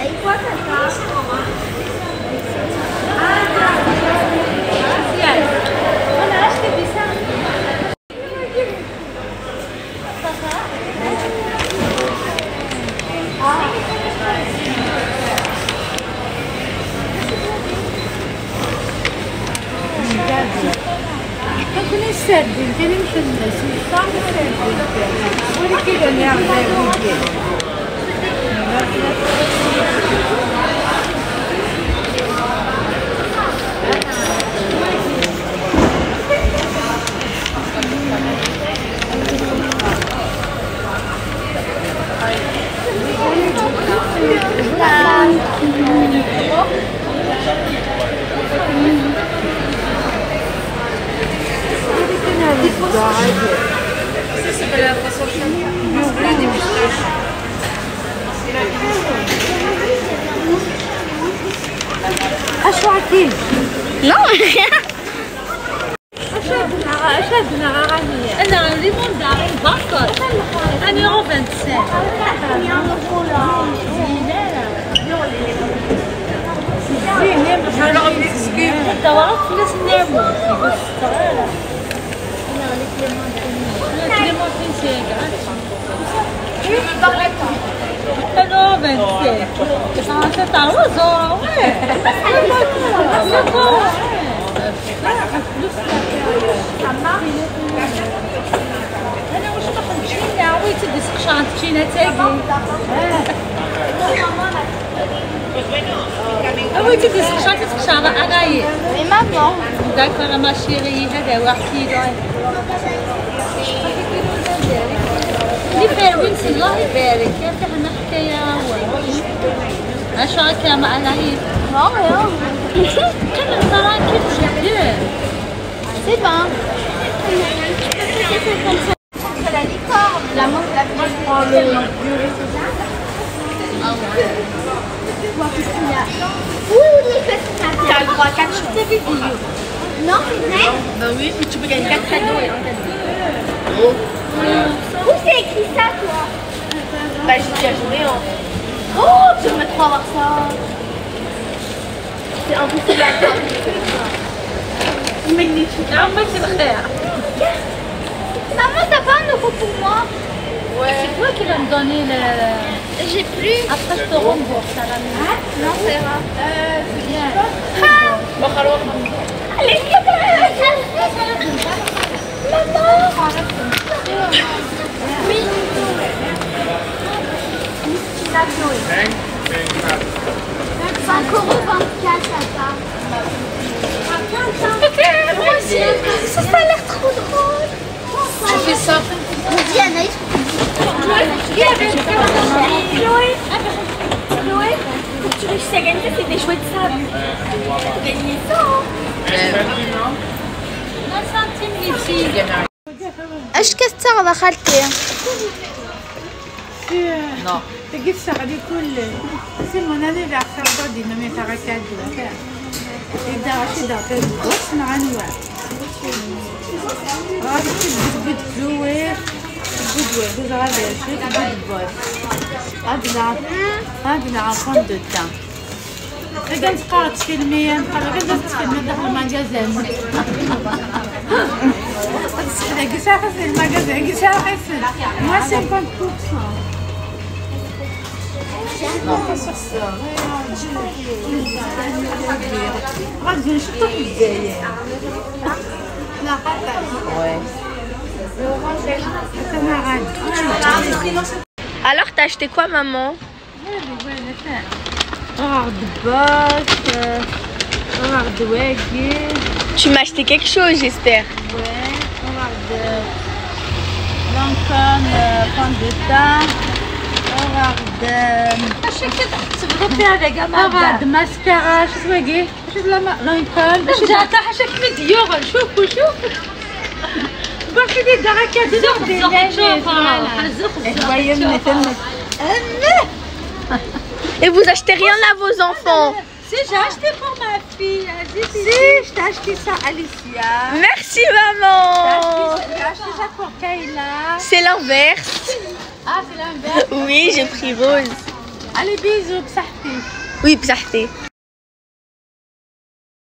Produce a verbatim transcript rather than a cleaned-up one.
Serdin, benim şunlasın. Tam serdin. Bu iki dönem vermeyeceğim. أشوعتين Non, rien. أشدنا غانية أنا ليمون دارين بطل أنا يورو vingt-cinq. Alors, excuse. الدواء فلوس نعمل كليمونتين سيجا أنا vingt-cinq. C'est un oiseau, ouais. أنا واش باغا نمشي نعاود تدي سقشان تمشينا تاكي أوي تدي سقشان تسقشان أغايي Mais maman. داكور ما شيري هذا واحد كيلو اللي فاوين سي الله يبارك يفتح لنا حكاية اش راك مع العيد؟ Non, rien. كمل تراكي جدا C'est bien. C'est la licorne. La mangue, la vieille. Ah ouais. Qu'est-ce qu'il y a? Oui, oui, t'as le droit à quatre choses. Non, c'est vrai? Bah oui, tu peux gagner quatre cadeaux et un cadeau. Où c'est écrit ça, toi? Bah j'ai déjà joué en... Oh, tu veux trop avoir ça. C'est impossible à faire. magnifique. Ah, moi c'est vrai. Maman, t'as pas un euro pour moi? Ouais. C'est toi qui vas me donner le... J'ai plus. Après je te rembourse à la maison. Non, c'est rare. Euh, c'est bien. Bon, alors. Allez, maman. Oui. cinq euros vingt-quatre, ça va. Moi aussi. Ça, ça a l'air trop drôle. Tu fais ça. On dit Anaïs. Chloé, Chloé, faut que tu réussisses à gagner, c'est des jouets de sable. Faut gagner ça. Un centime ici. ايش كسر دخلتي؟ Non. تجيب شغلي كل سي مون انيفرسير غادي نمي تاع كادو إذا عشي داك البوس مع نوع غادي تجيب بود جوي بود وي بود غادي شوت بود بوس غادي نعرف غادي نعرف دو تان إذا نتقرأ تفيلمي نقرأ إذا تفيلمي داخل الماجازان تسحلي كيسا خسر الماجازان كيسا خسر moi cinquante pour cent. Non, pas sur ça. Regarde, je suis tout derrière. La patate. Ouais. Ça m'arrête. Alors, t'as acheté quoi, maman? Regarde, boss. Regarde, waggy. Tu m'as acheté quelque chose, j'espère. Ouais, regarde. Lancôme, pomme de thym. Regarde. regarde mascara شو تواقي شوف لما لانكول باش جات حاشاك مديور شوفوا شوفوا برك دي دركه زوق Et vous achetez rien à vos enfants? Si, j'ai acheté pour ma fille. Si, je t'ai acheté ça, Alicia. Merci, maman. J'ai acheté ça pour Kayla. C'est l'inverse. Ah, c'est l'inverse. Oui, j'ai pris rose. Allez, bisous, بصحتي. وي بصحتي.